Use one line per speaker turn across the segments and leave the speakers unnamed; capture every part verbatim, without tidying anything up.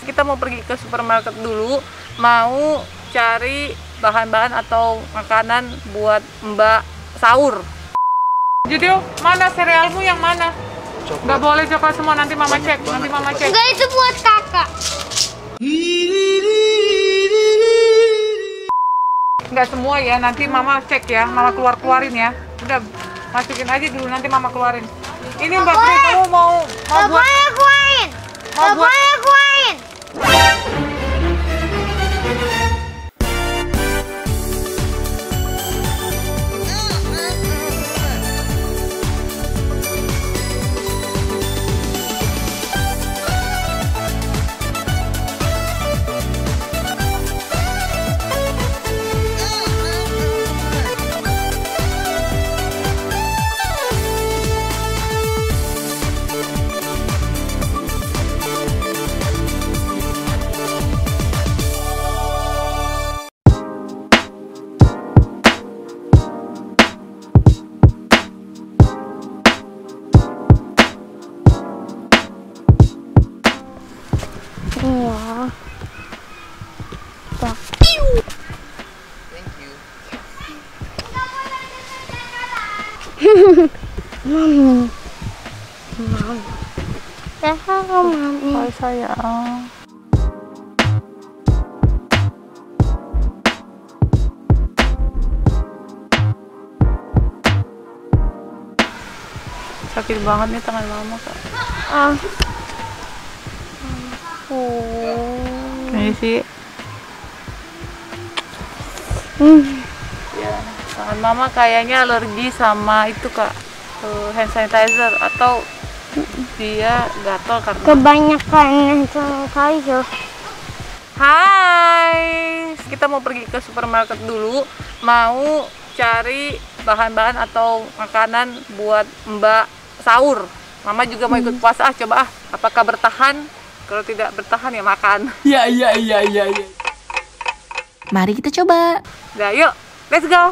kita mau pergi ke supermarket dulu, mau cari bahan-bahan atau makanan buat Mbak sahur. Jadi mana serealmu yang mana? Coklat. Nggak boleh coklat semua, nanti mama banyak cek, nanti mama cek.
Enggak, itu buat kakak.
Nggak semua ya, nanti mama cek ya, mama keluar-keluarin ya. Udah, masukin aja dulu, nanti mama keluarin. Ini Mbak Pri, kamu mau mau buat
boleh keluarin.
mau buat
Boleh keluarin. Wah.
Thank you.
Mami. Mami. Sehat mami.
Hai sayang. Sakit banget nih tangan mama kak.
Ah.
Oh. Ini sih.
Hmm.
Ya, tangan mama kayaknya alergi sama itu kak, uh, hand sanitizer atau dia gatal karena
Kebanyakan hand sanitizer.
Hai, kita mau pergi ke supermarket dulu, mau cari bahan-bahan atau makanan buat Mbak sahur. Mama juga mau ikut puasa, ah coba ah, apakah bertahan? Kalau tidak bertahan ya makan.
Iya, iya, iya, iya, iya. Mari kita coba.
Nah, yuk, let's go.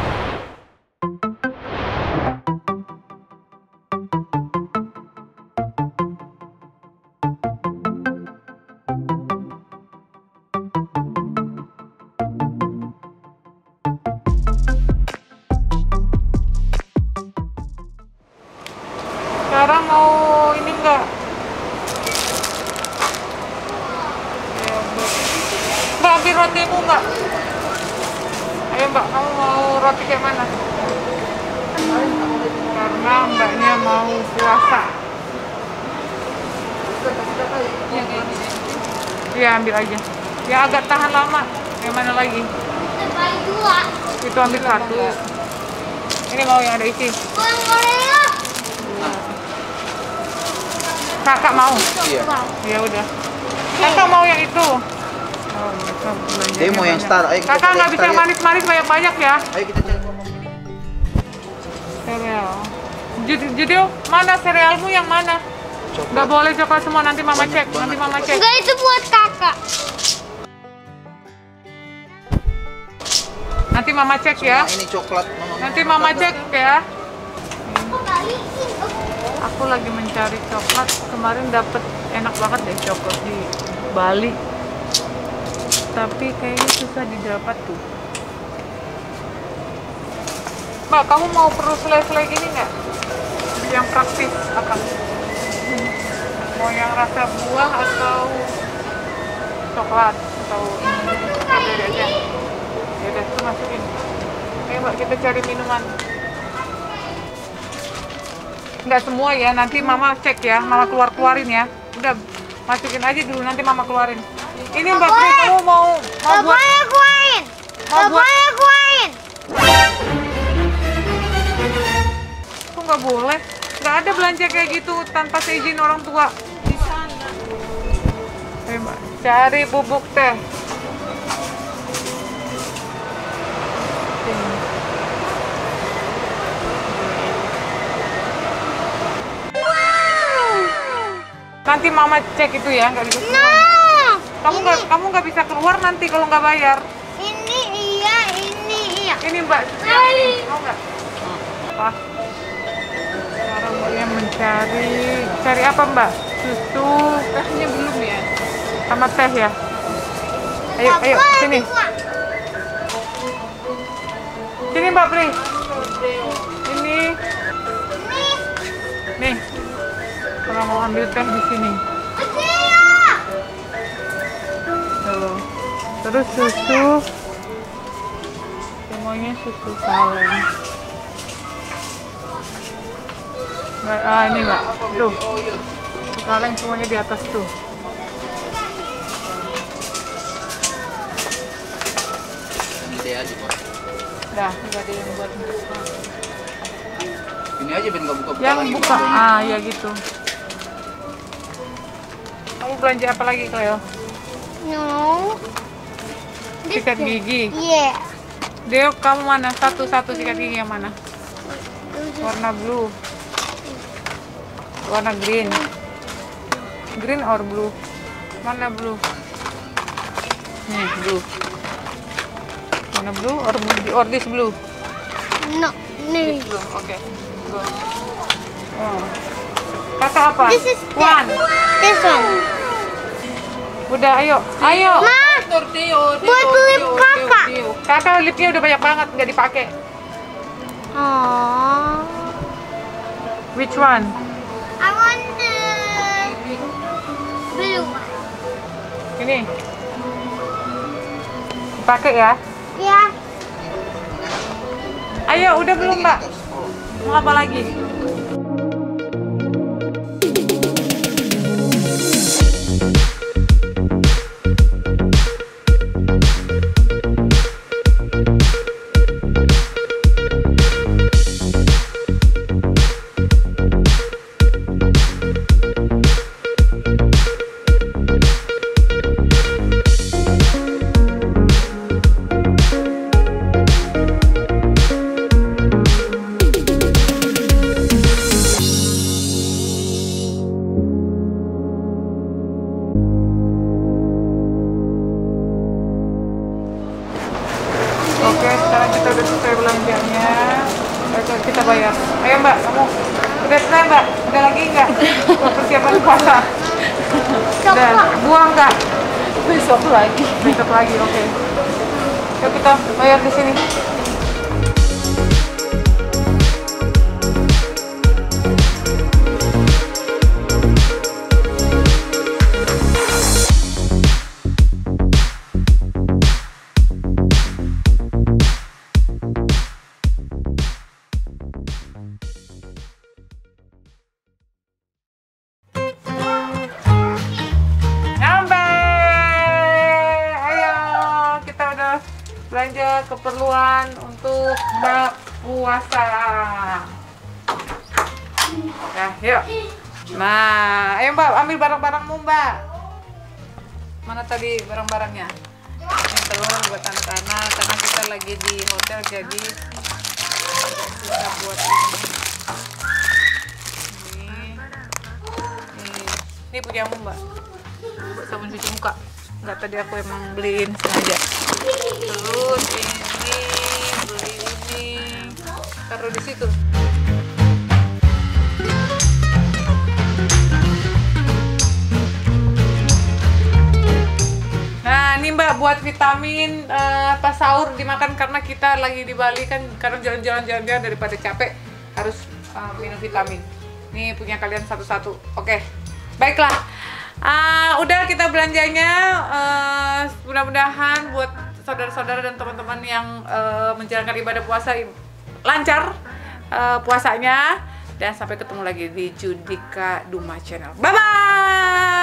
Sekarang mau ini enggak? Mbak, ambil rotimu mbak. Ayo mbak, kamu mau roti kayak mana? Karena mbaknya mau puasa. Iya, ambil aja. Ya agak tahan lama. Yang mana lagi? Itu ambil satu. Ini mau yang ada isi. Kakak mau?
Iya.
Ya udah. Kakak mau yang itu. Oh,
Dia mau yang star. Ayo kita
kakak
cari
nggak
yang
bisa
star, ya.
manis-manis banyak-banyak ya.
Ayo kita cari.
Sereal. Jadi, jadi mana serealmu yang mana?
Coklat.
Nggak boleh coklat semua, nanti mama
Banyak
cek,
banget
nanti mama
coklat.
cek.
Enggak, itu buat kakak.
Nanti mama cek ya.
Nah, ini coklat. Mama,
Nanti mama cek ya.
Balikin.
Aku lagi mencari coklat. Kemarin dapet enak banget deh coklat di Bali. Tapi kayaknya susah didapat tuh. Mbak, kamu mau perlu selai-selai gini nggak? Yang praktis apa? Mau yang rasa buah atau coklat atau ini? Strawberry aja. Ya udah, tuh masukin. Ayo mbak, kita cari minuman. Nggak semua ya, nanti mama cek ya, mama keluar-keluarin ya. Udah, masukin aja dulu, nanti mama keluarin. Ini Mbak Pri, kamu mau mau buat
Boleh keluarin.
mau buat
Boleh keluarin.
Kok nggak boleh? Nggak ada belanja kayak gitu tanpa seizin orang tua. Di sana. Ayo Mbak, cari bubuk teh. Sini. Nanti mama cek itu ya, nggak bisa keluar.
Nah,
Kamu nggak kamu nggak bisa keluar nanti kalau nggak bayar.
ini iya, ini iya.
Ini Mbak, yang ini mau nggak? Apa? Sekarang Mbaknya mencari, cari apa Mbak? Susu? Kasihnya belum ya? Sama teh ya. Ayo, ayo, sini. Sini Mbak Pri. Ini. Nih. Kalau mau ambil teh di sini. Tuh. Terus susu. Semuanya susu kaleng. Nggak, ah ini Mbak. Tuh. Susu kaleng semuanya di atas tuh.
Ini aja Pak.
Dah, nggak ada yang buat buka.
Ini aja Ben nggak buka-buka
Yang
lagi.
buka, ah ya gitu. Kamu belanja apa lagi Cleo?
No.
Sikat gigi.
Yeah.
Deo, kamu mana? Satu-satu sikat gigi yang mana? Warna blue. Warna green. Green or blue? Mana blue? Nih, blue. Mana blue or or this blue?
No.
This
No.
blue. Oke. Go. Oh. Kakak apa?
This is
One.
This one.
Udah, ayo. Ayo.
Ma, buat lip kakak.
Kakak lipnya udah banyak banget nggak dipakai.
Oh.
Which one?
I want the blue one.
Ini. Pakai ya.
Ya.
Ayo, udah belum, Mbak? Mau apa lagi? Oke, sekarang kita udah selesai belanjanya. Ayo kita bayar. Ayo Mbak, kamu udah selesai Mbak? Udah lagi nggak? Buat persiapan puasa. Udah, buang nggak? Besok lagi. Besok lagi, oke. Yuk kita bayar di sini. Belanja keperluan untuk Mbak puasa. Nah, yuk. Nah, ayo Mbak, ambil barang-barangmu Mbak. Mana tadi barang-barangnya? Ini telur buat anak-anak, karena kita lagi di hotel jadi kita buat ini. Ini, ini, ini punyamu Mbak. Sabun cuci muka. Enggak, tadi aku emang beliin sengaja. Terus ini beli ini, taruh di situ. Nah ini Mbak buat vitamin uh, pas sahur dimakan, karena kita lagi di Bali kan, karena jalan-jalan jalan-jalan daripada capek harus uh, minum vitamin. Ini punya kalian satu-satu. Oke, baiklah. Uh, udah kita belanjanya, uh, mudah-mudahan buat saudara-saudara dan teman-teman yang uh, menjalankan ibadah puasa lancar uh, puasanya, dan sampai ketemu lagi di Judika Duma Channel. Bye bye.